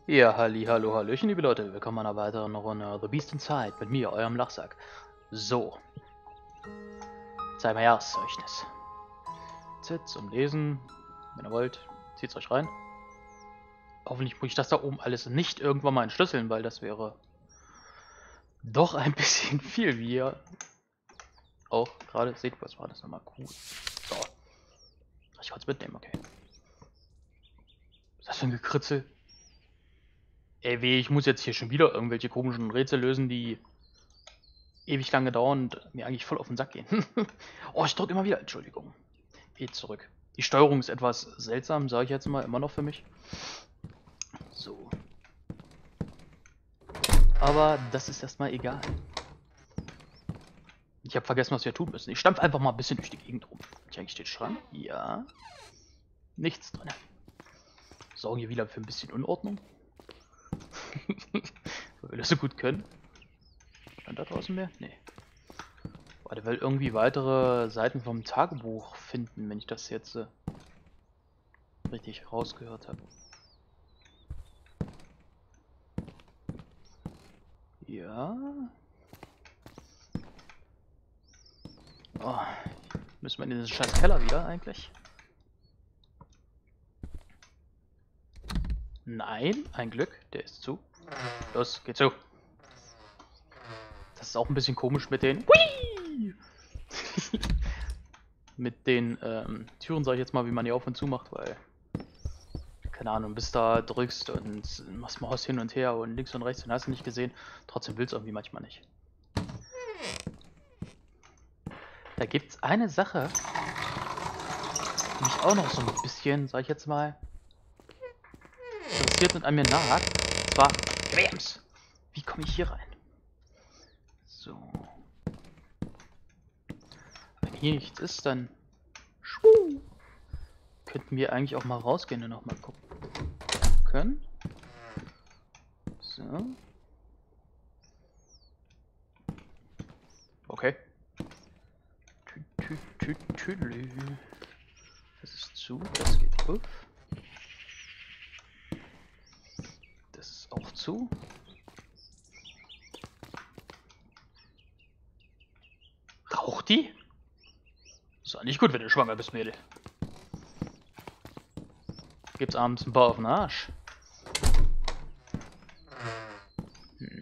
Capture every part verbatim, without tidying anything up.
Ja, halli, hallo, hallöchen, liebe Leute. Willkommen in einer weiteren Runde The Beast Inside mit mir, eurem Lachsack. So. Zeig mal Jahreszeugnis. Z zum Lesen. Wenn ihr wollt, zieht's euch rein. Hoffentlich muss ich das da oben alles nicht irgendwann mal entschlüsseln, weil das wäre doch ein bisschen viel, wie ihr auch gerade seht. Was war das nochmal? Cool. So. Soll ich kurz mitnehmen? Okay. Was ist das für ein Gekritzel? Ey, weh, ich muss jetzt hier schon wieder irgendwelche komischen Rätsel lösen, die ewig lange dauern und mir eigentlich voll auf den Sack gehen. Oh, ich drücke immer wieder. Entschuldigung. Geht zurück. Die Steuerung ist etwas seltsam, sage ich jetzt mal, immer noch für mich. So. Aber das ist erstmal egal. Ich habe vergessen, was wir tun müssen. Ich stampfe einfach mal ein bisschen durch die Gegend rum. Hier eigentlich steht Schrank. Ja. Nichts drin. Sorgen hier wieder für ein bisschen Unordnung. Weil wir das so gut können. Stand da draußen mehr? Nee. Warte, will irgendwie weitere Seiten vom Tagebuch finden, wenn ich das jetzt äh, richtig rausgehört habe. Ja. Oh, müssen wir in diesen scheiß Keller wieder eigentlich? Nein, ein Glück, der ist zu. Los, geht zu. Das ist auch ein bisschen komisch mit den Hui! mit den ähm, Türen, sag ich jetzt mal, wie man die auf und zu macht, weil keine Ahnung, bis da drückst und machst Maus hin und her und links und rechts und hast du nicht gesehen, trotzdem willst du irgendwie manchmal nicht. Da gibt's eine Sache, die mich auch noch so ein bisschen, sag ich jetzt mal, interessiert und an mir nagt. Und zwar, Bams! Wie komme ich hier rein? So. Wenn hier nichts ist, dann schwuh, könnten wir eigentlich auch mal rausgehen und nochmal gucken können. So. Okay. Tü, tü, tü, tüdelü. Das ist zu, das geht auf. Das ist auch zu. Raucht die? Ist auch nicht gut, wenn du schwanger bist, Mädel. Gibt's abends ein paar auf den Arsch. Hm.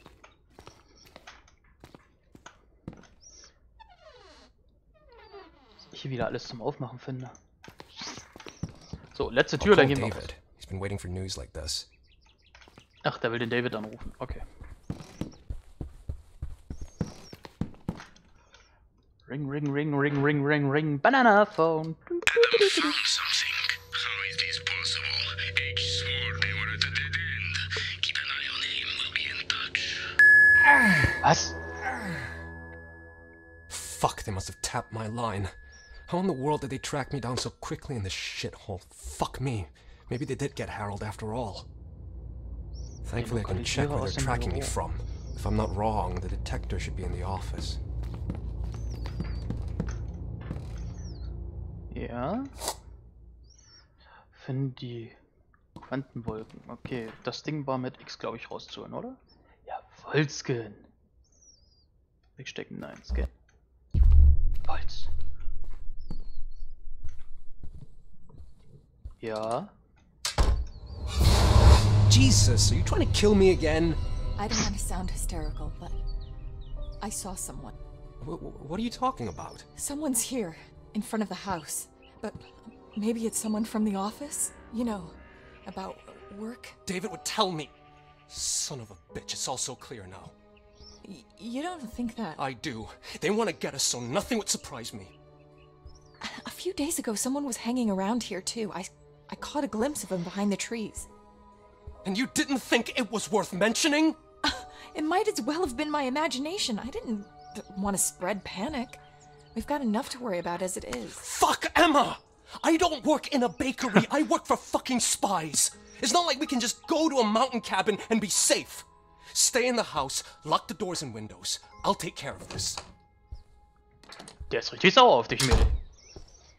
Was ich hier wieder alles zum Aufmachen finde. So, letzte Tür, dann gehen wir raus. He's been waiting for news like this. Ach, der will den David anrufen. Okay. Ring, ring, ring, ring, ring, ring, ring, banana phone. Found something. How is this possible? H swore they were at a dead end. Keep an eye on him. We'll be in touch. Was? Fuck, they must have tapped my line. How in the world did they track me down so quickly in this shithole? Fuck me. Maybe they did get Harold after all. Thankfully I can check where they're tracking me from. If I'm not wrong, the detector should be in the office. Ja. Finden die Quantenwolken. Okay, das Ding war mit X, glaube ich, rauszuholen, oder? Ja, Vollscan. Wegstecken, nein, Scan. Holz. Ja. Jesus, are you trying to kill me again? I don't want to sound hysterical, but I saw someone. W what are you talking about? Someone's here, in front of the house. But maybe it's someone from the office? You know, about work? David would tell me. Son of a bitch, it's all so clear now. Y you don't think that... I do. They want to get us so nothing would surprise me. A few days ago, someone was hanging around here, too. I, I caught a glimpse of him behind the trees. And you didn't think it was worth mentioning? It might as well have been my imagination. I didn't want to spread panic. We've got enough to worry about as it is. Fuck Emma! I don't work in a bakery. I work for fucking spies. It's not like we can just go to a mountain cabin and be safe. Stay in the house, lock the doors and windows. I'll take care of this. Der ist richtig sauer auf dich, Mädel.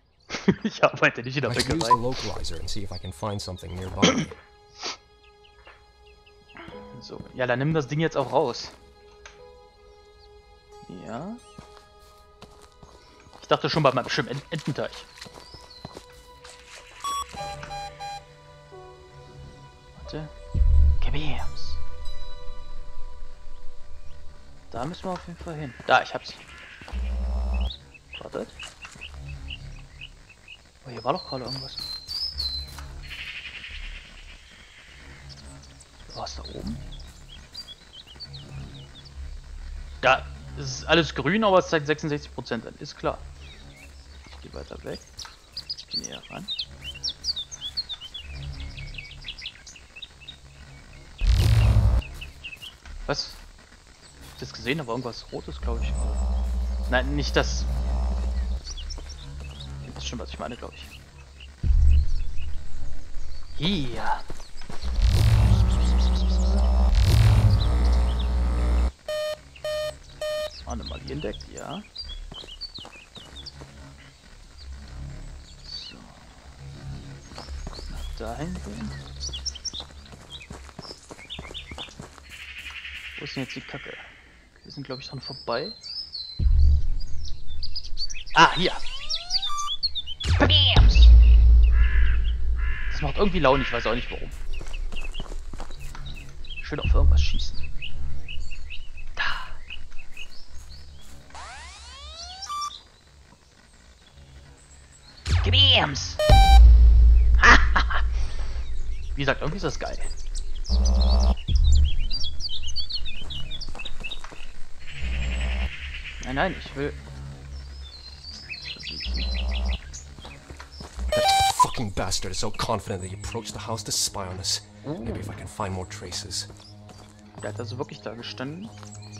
Ich arbeite nicht in der I should use Bäckerei. the localizer and see if I can find something nearby. So, ja, dann nimm das Ding jetzt auch raus. Ja. Ich dachte schon bei meinem schönen Ent Ententeich. Warte. Kabams. Da müssen wir auf jeden Fall hin. Da, ich hab's. Wartet. Oh, hier war doch gerade irgendwas. Was da oben? Da ist alles grün, aber es zeigt sechsundsechzig Prozent an. Ist klar. Ich gehe weiter weg. Ich gehe näher ran. Was? Ich hab das gesehen, aber irgendwas Rotes, glaube ich. Nein, nicht das. Das ist schon, was ich meine, glaube ich. Hier. Anomalie entdeckt, ja. So. Nach dahin gehen. Wo ist denn jetzt die Kacke? Wir sind, glaube ich, dran vorbei. Ah, hier. Das macht irgendwie Laune, ich weiß auch nicht warum. Schön auf irgendwas schießen. Da. Gebams. Wie gesagt, irgendwie ist das geil. Nein, nein, ich will... That fucking bastard is so confident that he approached the house to spy on us. Maybe if I can find more traces. Der hat also wirklich da gestanden.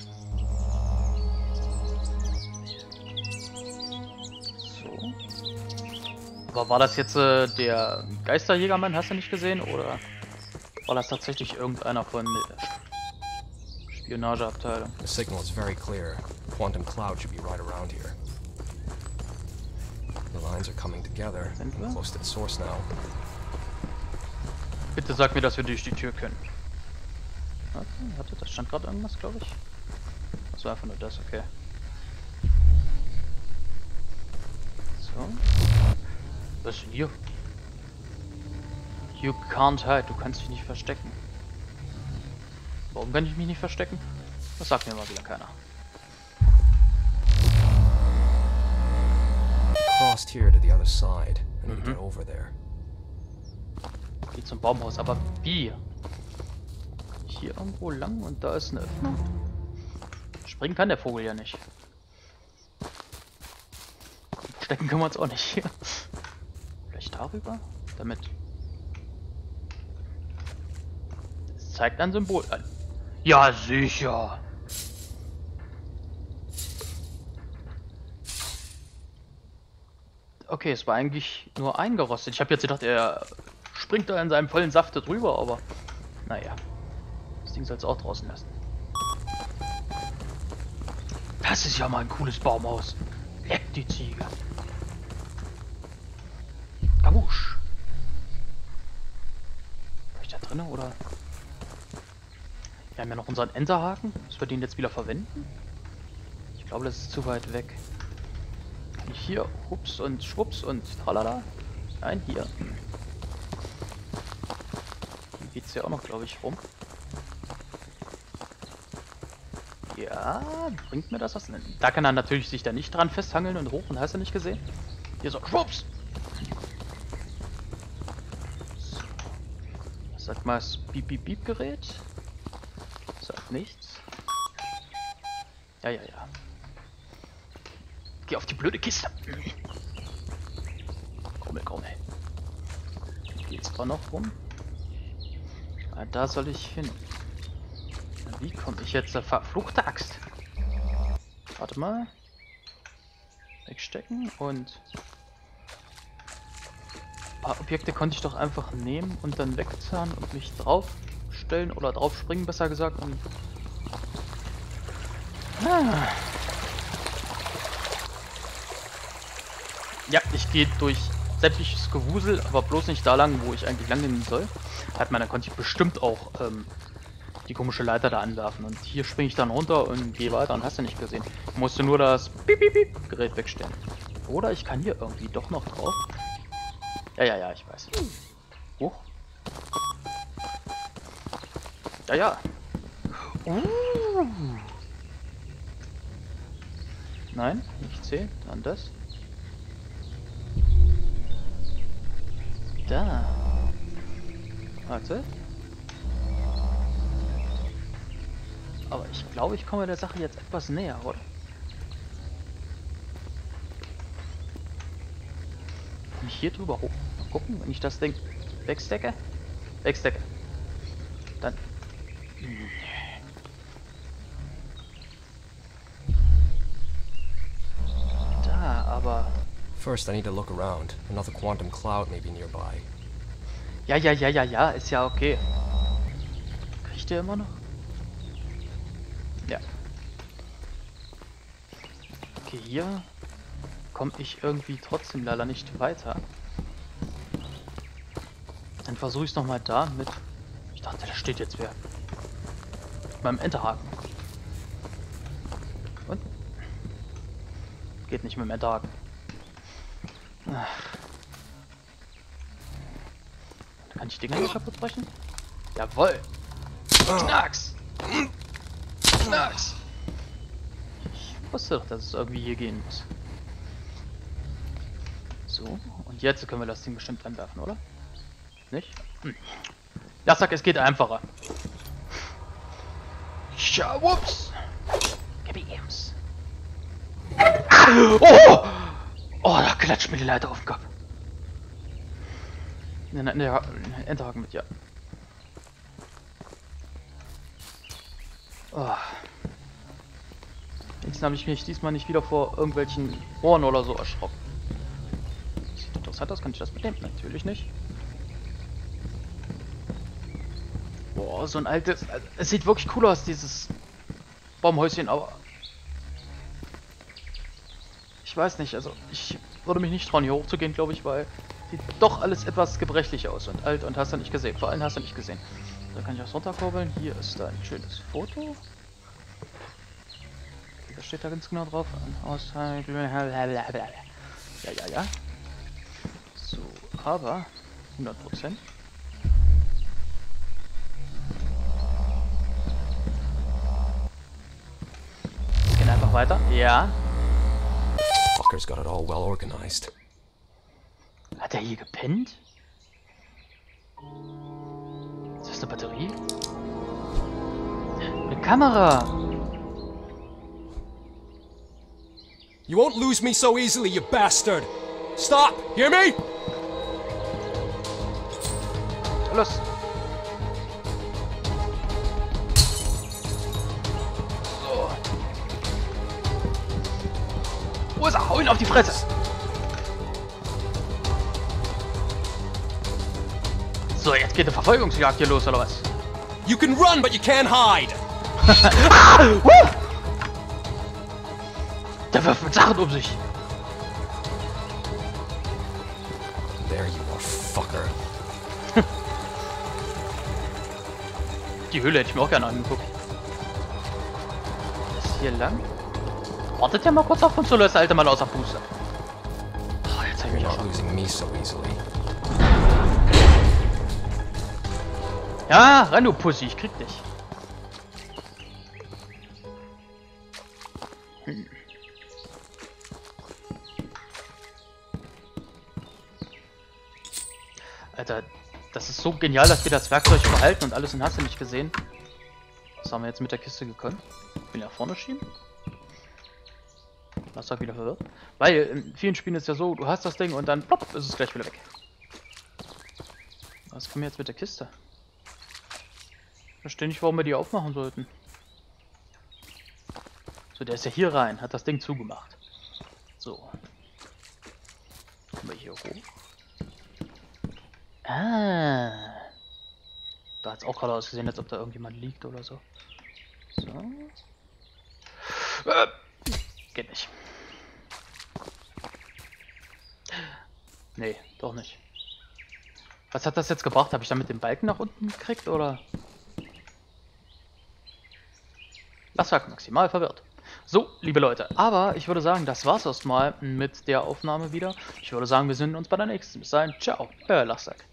So. Aber war das jetzt äh, der Geisterjägermann, hast du nicht gesehen? Oder war das tatsächlich irgendeiner von der Spionageabteilung? The signal is very clear. Quantum cloud should be right around here. The lines are coming together. I'm close to the source now. Bitte sag mir, dass wir durch die Tür können. Warte, warte, da stand gerade irgendwas, glaube ich. Das war einfach nur das, okay. So. Was ist denn hier? You can't hide, du kannst dich nicht verstecken. Warum kann ich mich nicht verstecken? Das sagt mir mal wieder keiner. Crossed here to the other side. I need to get over there. Geht zum Baumhaus, aber wie? Hier irgendwo lang und da ist eine Öffnung. Springen kann der Vogel ja nicht. Verstecken können wir uns auch nicht hier. Vielleicht darüber? Damit. Es zeigt ein Symbol an. Ja, sicher. Okay, es war eigentlich nur eingerostet. Ich habe jetzt gedacht, er springt da in seinem vollen Safte drüber, aber naja. Das Ding soll es auch draußen lassen. Das ist ja mal ein cooles Baumhaus. Leck die Ziege. Kabusch. War ich da drin oder? Wir haben ja noch unseren Enterhaken. Müssen wir den jetzt wieder verwenden? Ich glaube, das ist zu weit weg. Hier, hups und schwupps und tralala. Nein, hier. Hier geht es ja auch noch, glaube ich, rum. Ja, bringt mir das was? Da kann er natürlich sich da nicht dran festhangeln und hoch und hast du nicht gesehen? Hier so, schwupps! So. Sag mal, das Beep-Beep-Beep-Gerät. Sagt nichts. Ja, ja, ja. Geh auf die blöde Kiste. Grummel, Grummel. Geht zwar noch rum. Aber da soll ich hin. Wie komme ich jetzt? Verfluchte Axt. Warte mal. Wegstecken und... Ein paar Objekte konnte ich doch einfach nehmen und dann wegzahlen und mich draufstellen oder drauf springen, besser gesagt. Und... Ah. Ja, ich gehe durch sämtliches Gewusel, aber bloß nicht da lang, wo ich eigentlich lang gehen soll. Hat man, dann konnte ich bestimmt auch ähm, die komische Leiter da anwerfen. Und hier springe ich dann runter und gehe weiter und hast du nicht gesehen. Ich musste nur das Piep, Piep, Piep Gerät wegstellen. Oder ich kann hier irgendwie doch noch drauf. Ja, ja, ja, ich weiß. Hoch. Ja, ja. Uh. Nein, nicht C, dann das. Da. Warte. Aber ich glaube, ich komme der Sache jetzt etwas näher, oder? Kann ich hier drüber hoch mal gucken, wenn ich das Ding wegstecke? Wegstecke. Dann. Da, aber. First, I need to look around. Another quantum cloud may be nearby. Ja, ja, ja, ja, ja, ist ja okay. Kriegt ihr immer noch? Ja. Okay, hier komme ich irgendwie trotzdem leider nicht weiter. Dann versuche ich es nochmal da mit. Ich dachte, da steht jetzt wer. Mit meinem Enterhaken. Und? Geht nicht mit dem Enterhaken. Ach. Kann ich Dinger hier kaputt brechen? Jawoll! Knacks! Knacks! Ich wusste doch, dass es irgendwie hier gehen muss. So, und jetzt können wir das Ding bestimmt anwerfen, oder? Nicht? Hm. Ja, sag, es geht einfacher. Ja, whoops! Gebiems. Oh! Oh, da klatscht mir die Leiter auf den Kopf. Ne, ne, ne, Enterhaken mit, ja. Oh. Jetzt habe ich mich diesmal nicht wieder vor irgendwelchen Ohren oder so erschrocken. Sieht interessant aus, kann ich das mitnehmen? Natürlich nicht. Boah, so ein altes... Es sieht wirklich cool aus, dieses Baumhäuschen, aber... Ich weiß nicht, also ich würde mich nicht trauen, hier hochzugehen, glaube ich, weil... Sieht doch alles etwas gebrechlich aus und alt und hast du nicht gesehen. Vor allem hast du nicht gesehen. Da kann ich auch runterkurbeln. Hier ist da ein schönes Foto. Das steht da ganz genau drauf. Auszeit. Ja, ja, ja. So, aber hundert Prozent. Gehen einfach weiter. Ja. Fucker's got it all well organized. Hat er hier gepennt? Ist das eine Batterie? Eine Kamera! You won't lose me so easily, you bastard! Stop! Hear me? Los! So. Wo ist er? Hau ihn auf die Fresse! So, jetzt geht eine Verfolgungsjagd hier los, oder was? You can run, but you can't hide! Der wirft mit Sachen um sich. There you are, fucker. Die Höhle hätte ich mir auch gerne angeguckt. Das hier lang? Wartet ja mal kurz auf uns, so lässt der alte Mann außer Puste. Oh, jetzt hab ich mich You're auch not schon. losing me so easily. Ja, renn du Pussy, ich krieg dich. Hm. Alter, das ist so genial, dass wir das Werkzeug behalten und alles und hast du nicht gesehen. Was haben wir jetzt mit der Kiste gekonnt? Will nach vorne schieben? Hast du wieder verwirrt? Weil in vielen Spielen ist ja so, du hast das Ding und dann plopp, ist es gleich wieder weg. Was können wir jetzt mit der Kiste? Ich verstehe nicht, warum wir die aufmachen sollten. So, der ist ja hier rein, hat das Ding zugemacht. So. Kommen wir hier hoch. Ah. Da hat es auch gerade ausgesehen, als ob da irgendjemand liegt oder so. So. Äh, geht nicht. Nee, doch nicht. Was hat das jetzt gebracht? Habe ich damit den Balken nach unten gekriegt oder? Lachsack maximal verwirrt. So, liebe Leute, aber ich würde sagen, das war's erstmal mit der Aufnahme wieder. Ich würde sagen, wir sehen uns bei der nächsten. Bis dahin, ciao, euer Lachsack.